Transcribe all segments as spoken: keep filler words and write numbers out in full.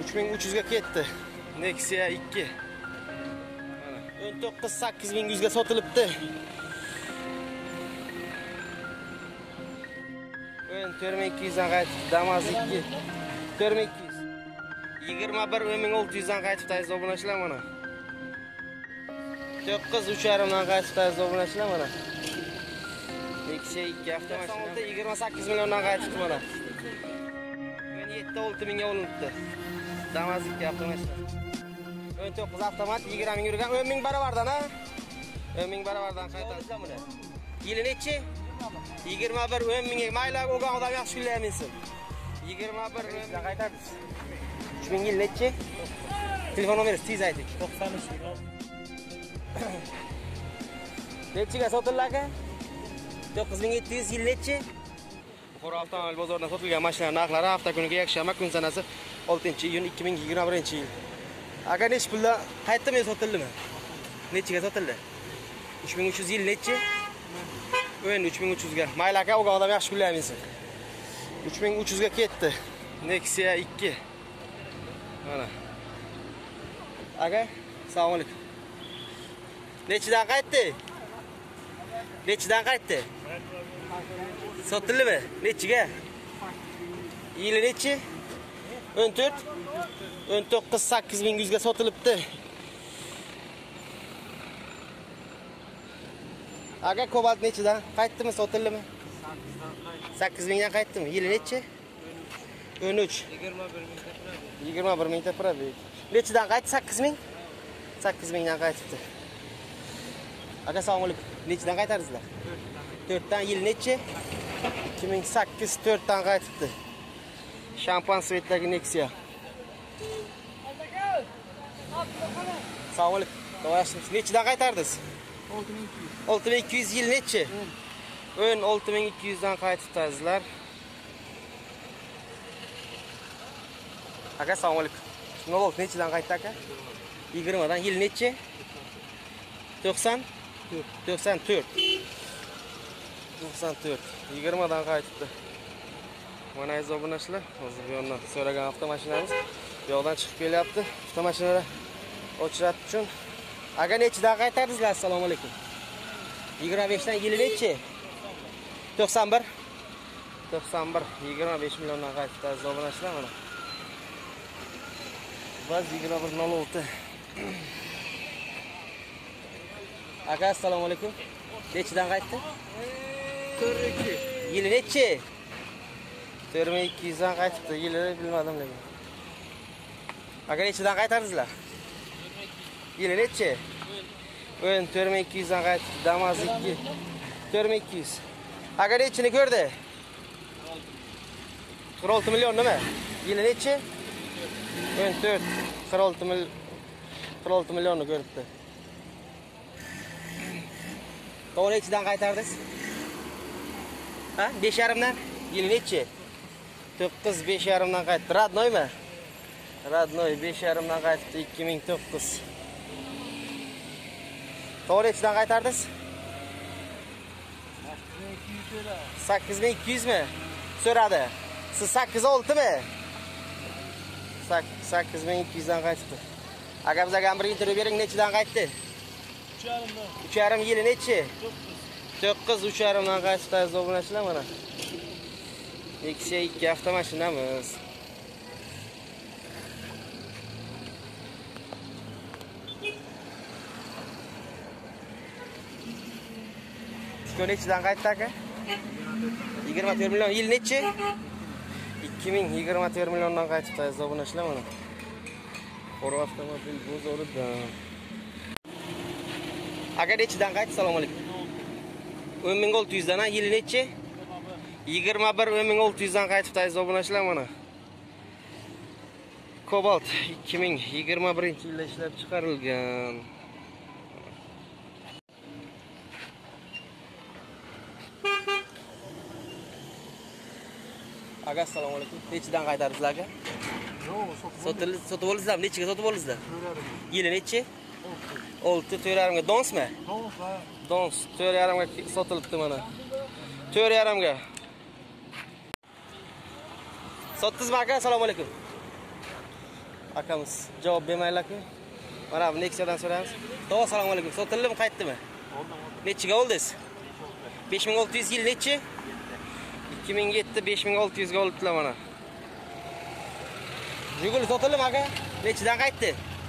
uch ming uch yuz ga ketdi. Nexia ikki. Mana o'n to'qqiz sakkiz ming yuz ga sotilibdi. o'n to'rt ming ikki yuz dan qaytibdi. Damas ikki. to'rt ming ikki yuz. yigirma bir o'n ming olti yuz dan qaytibdi aziz obunachilar mana. to'qqiz uch yarim dan qaytibdi aziz obunachilar mana. Nexia ikki avtomashina yigirma sakkiz milliondan qaytibdi mana. o'n yetti olti mingga olinibdi. Damas ikki avtomashina. o'n to'qqiz avtomat yigirma ming yurgan o'n ming baravardan ha. o'n ming baravardan qaytadi buni. Yili nechi? yigirma bir o'n mingga mayli o'gan odam yaxshi kunlayminsin. yigirma bir dan qaytadi. uch ming yil nechi? Telefon nomeringiz tez ayting. to'qson uch. Nechiga sotildi aka? to'qqiz ming yetti yuz yil nechi? Buxoro avtomobil bozoridan sotilgan mashina narxlari hafta kuniga yakshanba kun sanasi oltinchi iyun ikki ming yigirma birinchi yil. Aka nech pulda qaytdimi sotildimi? Nechiga sotildi? uch ming uch yuz yil nechi? o'n uch ming uch yuz ga. Mayli aka, o'ga odam yaxshi kunlayminsin. uch ming uch yuz ga ketdi. Nexia ikki. Mana. Aka, assalomu alaykum. Nechidan qaytdi? Nechidan qaytdi? Sotildimi? Nechiga? Yili nechi? o'n to'rt o'n to'qqiz sakkiz ming yuz ga sotilibdi. Aka Cobalt nechidan qaytdimi, sotildimi? sakkiz mingdan qaytdimi? Yili nechi? o'n uch yigirma bir ming tepiradi. Nechidan qaytdi? sakkiz ming? sakkiz mingdan qaytibdi. Aka assalomu alaykum. Nechidan qaytarsizlar? to'rt dan. Yil nechi? ikki ming sakkiz to'rt dan qaytibdi. Shampan svetdagi Nexia. Assalomu alaykum. To'g'risi nechidan qaytardingiz? olti ming ikki yuz. Yil nechi? o'n olti ming ikki yuz dan qaytibdi azizlar. Aka assalomu alaykum. nol olti nechidan qaytdi aka? yigirma dan. Yil nechi? to'qson to'qson to'rt. to'qson to'rt. yigirma dan qaytibdi. Mana aziz obunachilar, hozir bu yerdan so'ragan avtomashinamiz bu yoqdan chiqib kelyapti. Avtomashinalar o'chiratish uchun. Aka nechidan qaytardingizlar? Assalomu alaykum. yigirma besh dan. Yili nechi? to'qson bir. to'qson bir. yigirma besh milliondan qaytibdi aziz obunachilar mana. Biz yigirma bir nol olti. Aka assalomu alaykum. Nechidan qaytdi? to'rt ming ikki yuz. Yili nechi? to'rt ming ikki yuz dan qaytibdi. Yilini bilmadim lekin. Aka nechidan qaytardingizlar? Yili nechi? o'n to'rt ming ikki yuz dan qaytibdi. Damas ikki. to'rt ming ikki yuz. Aka nechini ko'rdi? qirq olti million nima? Yili nechi? o'n to'rt qirq olti mil qirq olti millionni ko'ribdi. To'g'ri nechidan qaytardingiz? Ha? besh yarim dan. Yili nechi? to'qqiz besh yarim dan qaytdi. Radnoymi? Radnoy besh yarim dan qaytdi. ikki ming to'qqiz. To'g'ri nechidan qaytardingiz? sakkiz ming ikki yuz mi? So'radi. Siz sakkiz olti mi? sakkiz ming ikki yuz dan qaytdi. Aka bizga bir intervyu bering, nechidan qaytdi? uch yarim dan. uch yarim. Yili nechi? to'qqiz uch yarim dan qaytdi aziz obunachilar mana. Nexia ikki avtomashinamiz. Shu nechidan qaytdi aka? yigirma to'rt million. Yil nechi? ikki ming yigirma to'rt milliondan qaytdi aziz obunachilar mana. Buxoro avtomobil bozoridan. Aka nechidan qaytdi? Assalomu alaykum. o'n ming olti yuz dan. Yili nechi? yigirma bir o'n ming olti yuz dan qaytibdi aziz obunachilar mana. Cobalt ikki ming yigirma birinchi yilda ishlab chiqarilgan. Aka assalomu alaykum. Nechidan qaytardingizlar aka? Sotildi, sotib oldingizlarmi? Nechiga sotib oldingizlar? Yili nechi? olti to'rt yarim ga. Donsmi? Dons. Dons to'rt yarim ga sotilibdi mana. to'rt yarim ga. Sotdingizmi aka? Assalomu alaykum. Akamiz javob bermaylar-ku. Mana bu Nexia'dan so'raymiz. To'g'ri, assalomu alaykum. Sotildimi, qaytdimi? Nechiga oldingiz? besh ming olti yuz yil nechi? ikki ming yetti besh ming olti yuz ga olibdilar mana. Jiguli sotildimi aka? Nechidan qaytdi?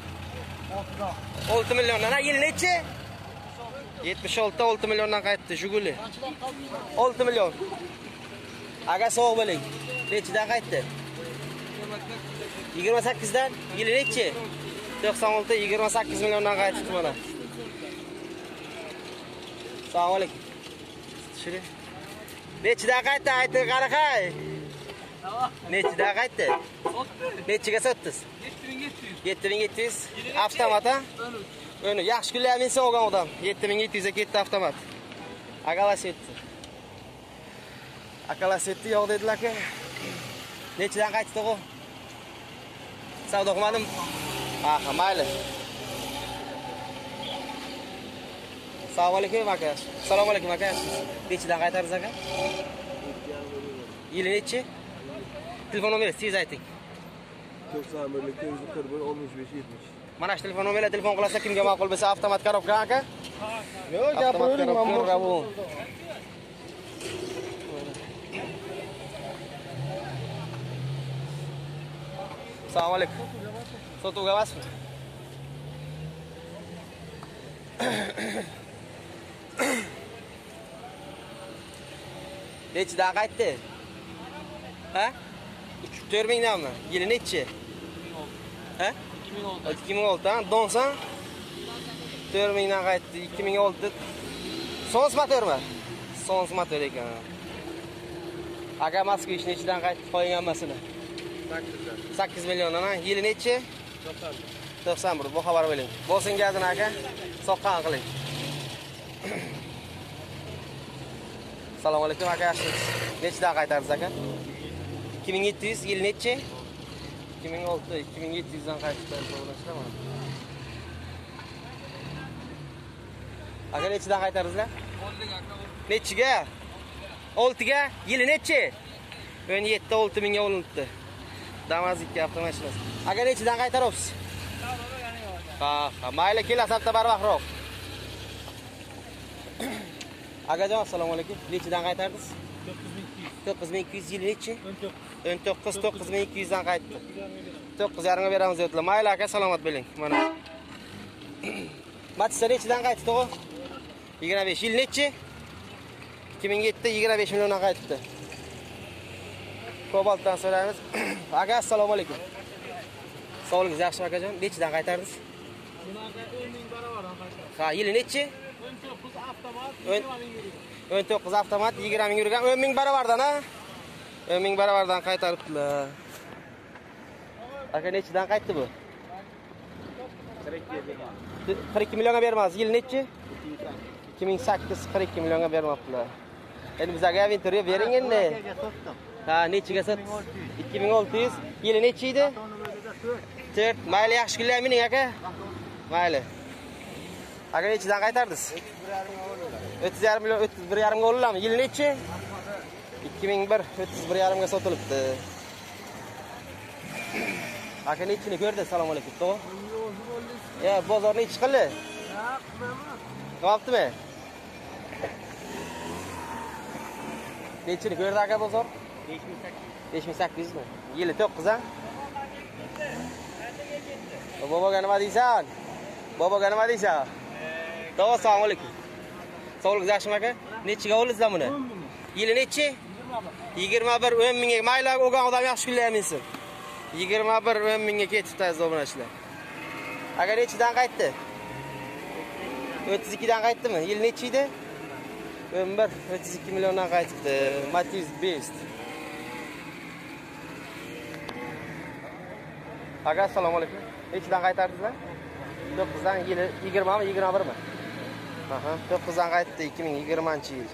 olti milliondan. Ha, yil nechi? yetmish olti olti milliondan qaytdi Jiguli. olti million. Aga sog' bo'ling. Nechidan qaytdi? yigirma sakkiz dan. Yili nechi? to'qson olti yigirma sakkiz milliondan qaytdi mana. Assalomu alaykum. Shiri. Nechidan qaytdi? Ayting qaraqay. Nechidan qaytdi? Nechiga sotdingiz? yetti ming yetti yuz. Avtomat ha? O'ni yaxshi kunlar minsa olgan odam. yetti ming yetti yuz ga ketdi avtomat. Akalaseti. Akalaseti yo'q dedilar-ku. Nechidan qaytdi to'g'ri? Savdo qilmadim. Ha, mayli. Assalomu alaykum aka. Assalomu alaykum aka. Nechidan qaytardingiz aka? Yili nechi? Telefon nomeringizni ayting. to'qson bir ikki yuz qirq bir oltmish besh yetmish. Mana shu telefon nomeriga telefon qilsa kimga ma'qul bo'lsa avtomat korobka aka? Yo'q, gapiravering, men bu. Assalomu alaykum. Sotuvga emasmi? Nechidan qaytdi? Ha? to'rt ming danmi? Yili nechi? Ha? ikki ming olti dan donsan? to'rt ming dan qaytdi. ikki ming olti. Sons motormi? Sons motor ekan. Aka Moskvich nechidan qaytdi? Qo'ygan hammasini. sakkiz milliondan. Yili nechi? to'qson bir. Bu xabar bo'ling. Bo'lsin gazini aka. Soqqan qiling. Assalomu alaykum aka, yaxshimisiz? Nechidan qaytardingiz aka? ikki ming yetti yuz. Yil nechi? ikki ming olti ikki ming yetti yuz dan qaytdi. To'g'rashlar mana. Aka nechidan qaytardingizlar? Nechiga? olti ga. Yili nechi? o'n yetti olti ming ga olinibdi. Damas ikki avtomashinasi. Aka nechidan qaytaryapsiz? Ha, ha, mayli kelasi hafta barvaqtroq. Akajon, assalomu alaykum. Nechidan qaytardingiz? to'qqiz ming ikki yuz. Yil nechi? o'n to'qqiz to'qqiz ming ikki yuz dan qaytdi. to'qqiz yarim ga beramiz dedilar. Mayli aka, salomat bo'ling. Mana. Matsa nechidan qaytdi to'g'ri? yigirma besh. Yil nechi? ikki ming yetti yigirma besh milliondan qaytdi. Kobaltdan so'raymiz. Aka, assalomu alaykum. Sog'ligingiz yaxshimi akajon? Nechidan qaytardingiz? Bunaqa o'n ming barobardan qaytardim. Ha, yili nechi? o'n to'qqiz avtomat, yigirma ming o'n to'qqiz avtomat yigirma ming yurgan. o'n ming barobardan ha? o'n ming barobardan qaytaribdilar. Aka nechidan qaytdi bu? qirq ikki millionga bermaz. Yil nechi? ikki ming sakkiz qirq ikki millionga bermoqdilar. Endi bizga intervyu bering endi. Ha, nechiga sotdingiz? ikki ming olti yuz. Yili nechi edi? to'rt. Mayli, yaxshi kunlar mening aka. Mayli. Aka nechidan qaytardingiz? o'ttiz yarim million o'ttiz bir yarim ga olinami? Yili nechi? ikki ming bir o'ttiz bir yarim ga sotilibdi. Aka nechini ko'rdi? Assalomu alaykum. To'g'ri? Ya, bozorni ichi qildi. Qoptimi? Nechini ko'rdi aka bozor? besh ming sakkiz yuz mi? Yili to'qqiz ha? Boboga nima deysan? Boboga nima deysan? To'g'ri, assalomu alaykum. Sog'ligingiz yaxshimi aka? Nechiga oldingizlar buni? Yili nechi? yigirma bir o'n mingga. Mayli, o'gan odam yaxshi kunlar minsin. yigirma bir o'n mingga ketibdi zo'bunashlar. Aka nechidan qaytdi? o'ttiz ikki dan qaytdimi? Yil nechi edi? o'n bir o'ttiz ikki milliondan qaytibdi. Matiz Best. Aka, assalomu alaykum. Nechidan qaytardingizlar? to'qqiz dan. Yili yigirma mi, yigirma bir mi? Aha, to'qqiz dan qaytdi ikki ming yigirmanchi yil.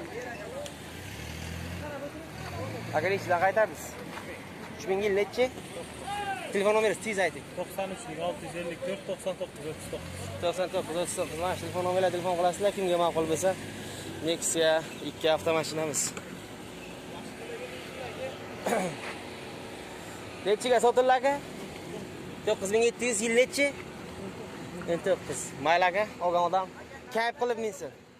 Aka nechidan qaytardingiz? uch ming yil nechi? Telefon nomeringizni tez ayting. to'qson uch olti yuz ellik to'rt to'qson to'qqiz o'ttiz to'qqiz. to'qson to'qqiz o'ttiz to'qqiz. Mana shu telefon nomeriga telefon qilasizlar, kimga ma'qul bo'lsa. Nexia ikki avtomashinamiz. Nechiga sotildi aka? to'qqiz ming yetti yuz yillikchi. o'n to'qqiz. Mayli aka, olgan odam kayf qilib minsin.